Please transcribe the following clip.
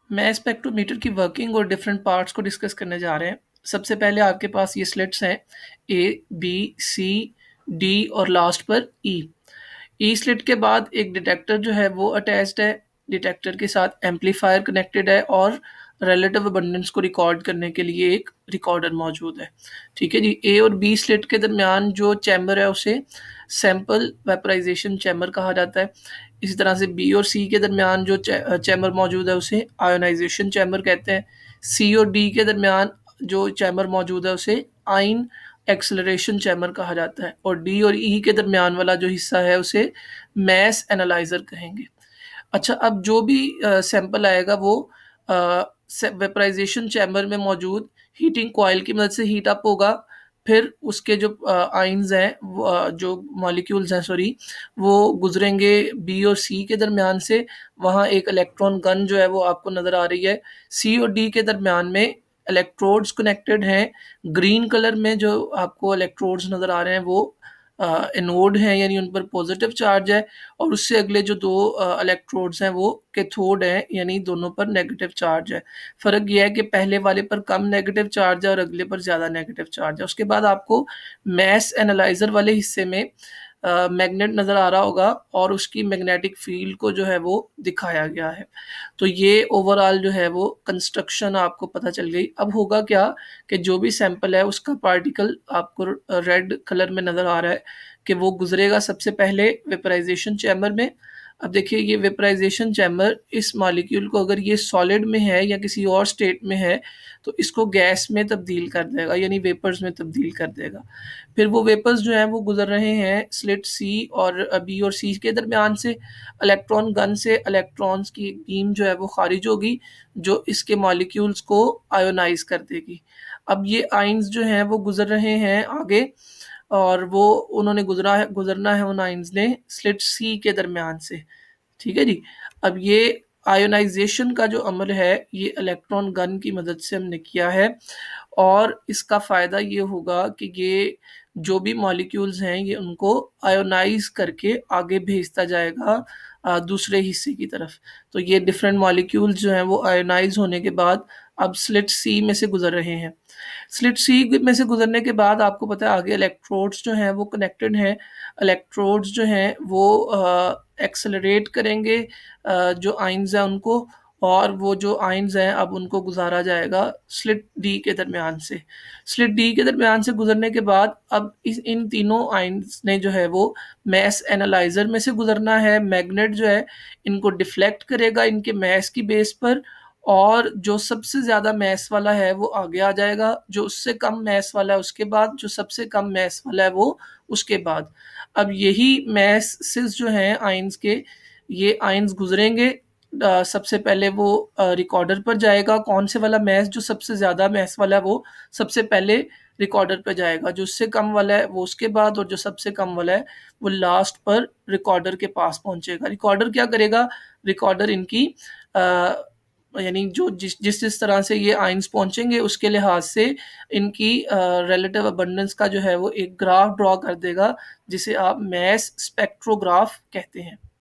मैं स्पेक्ट्रोमीटर की वर्किंग और डिफरेंट पार्ट्स को डिस्कस करने जा रहे हैं। सबसे पहले आपके पास ये स्लिट्स हैं ए, बी, सी, डी और लास्ट पर ई। ई स्लिट के बाद एक डिटेक्टर जो है वो अटैच्ड है। डिटेक्टर के साथ एम्पलीफायर कनेक्टेड है और रिलेटिव अबंडेंस को रिकॉर्ड करने के लिए एक रिकॉर्डर मौजूद है। ठीक है जी। ए और बी स्लिट के दरमियान जो चैम्बर है उसे सैंपल वेपराइजेशन चैम्बर कहा जाता है। इसी तरह से बी और सी के दरमियान जो चैम्बर मौजूद है उसे आयोनाइजेशन चैम्बर कहते हैं। सी और डी के दरमियान जो चैम्बर मौजूद है उसे आइन एक्सेलरेशन चैम्बर कहा जाता है। और डी और ई के दरमियान वाला जो हिस्सा है उसे मैस एनालाइजर कहेंगे। अच्छा, अब जो भी सैंपल आएगा वो वेपराइजेशन चैम्बर में मौजूद हीटिंग कॉइल की मदद से हीट अप होगा। फिर उसके जो आइंस हैं जो मॉलिक्यूल्स हैं सॉरी, वो गुजरेंगे बी और सी के दरमियान से। वहाँ एक इलेक्ट्रॉन गन जो है वो आपको नज़र आ रही है। सी और डी के दरमियान में इलेक्ट्रोड्स कनेक्टेड हैं। ग्रीन कलर में जो आपको इलेक्ट्रोड्स नज़र आ रहे हैं वो एनोड हैं, यानी उन पर पॉजिटिव चार्ज है। और उससे अगले जो दो इलेक्ट्रोड्स हैं वो कैथोड हैं, यानी दोनों पर नेगेटिव चार्ज है। फ़र्क यह है कि पहले वाले पर कम नेगेटिव चार्ज है और अगले पर ज़्यादा नेगेटिव चार्ज है। उसके बाद आपको मैस एनालाइजर वाले हिस्से में मैग्नेट नज़र आ रहा होगा और उसकी मैग्नेटिक फील्ड को जो है वो दिखाया गया है। तो ये ओवरऑल जो है वो कंस्ट्रक्शन आपको पता चल गई। अब होगा क्या कि जो भी सैंपल है उसका पार्टिकल आपको रेड कलर में नज़र आ रहा है कि वो गुजरेगा सबसे पहले वेपराइजेशन चैम्बर में। अब देखिए, ये वेपराइजेशन चैम्बर इस मॉलिक्यूल को अगर ये सॉलिड में है या किसी और स्टेट में है तो इसको गैस में तब्दील कर देगा, यानी वेपर्स में तब्दील कर देगा। फिर वो वेपर्स जो हैं वो गुजर रहे हैं स्लिट सी और बी और सी के दरमियान से। इलेक्ट्रॉन गन से इलेक्ट्रॉन्स की एक बीम जो है वो खारिज होगी जो इसके मॉलिक्यूल्स को आयोनाइज कर देगी। अब ये आइंस जो हैं वो गुजर रहे हैं आगे और वो उन्होंने गुजरना है उन आइंस ने स्लिट सी के दरमियान से। ठीक है जी। अब ये आयोनाइजेशन का जो अमल है ये इलेक्ट्रॉन गन की मदद से हमने किया है और इसका फ़ायदा ये होगा कि ये जो भी मॉलिक्यूल्स हैं ये उनको आयोनाइज करके आगे भेजता जाएगा दूसरे हिस्से की तरफ। तो ये डिफरेंट मॉलिक्यूल्स जो हैं वो आयोनाइज होने के बाद अब स्लिट सी में से गुजर रहे हैं। स्लिट सी में से गुजरने के बाद आपको पता है आगे इलेक्ट्रोड्स जो हैं वो कनेक्टेड हैं। इलेक्ट्रोड्स जो हैं वो एक्सेलरेट करेंगे जो आइंस हैं उनको, और वो जो आइंस हैं अब उनको गुजारा जाएगा स्लिट डी के दरमियान से। स्लिट डी के दरमियान से गुजरने के बाद अब इन तीनों आइंस ने जो है वो मैस एनालाइजर में से गुजरना है। मैग्नेट जो है इनको डिफ्लेक्ट करेगा इनके मैस की बेस पर, और जो सबसे ज़्यादा मैस वाला है वो आगे आ जाएगा, जो उससे कम मैस वाला है उसके बाद, जो सबसे कम मैस वाला है वो उसके बाद। अब यही मैसेस जो हैं आइंस के, ये आइंस गुजरेंगे। सबसे पहले वो रिकॉर्डर पर जाएगा। कौन से वाला मैस जो सबसे ज़्यादा मैस वाला है वो सबसे पहले रिकॉर्डर पर जाएगा, जो उससे कम वाला है वो उसके बाद, और जो सबसे कम वाला है वो लास्ट पर रिकॉर्डर के पास पहुंचेगा। रिकॉर्डर क्या करेगा? रिकॉर्डर इनकी यानी जो जिस जिस तरह से ये आइंस पहुंचेंगे उसके लिहाज से इनकी रिलेटिव अबंडेंस का जो है वो एक ग्राफ ड्रॉ कर देगा जिसे आप मैस स्पेक्ट्रोग्राफ कहते हैं।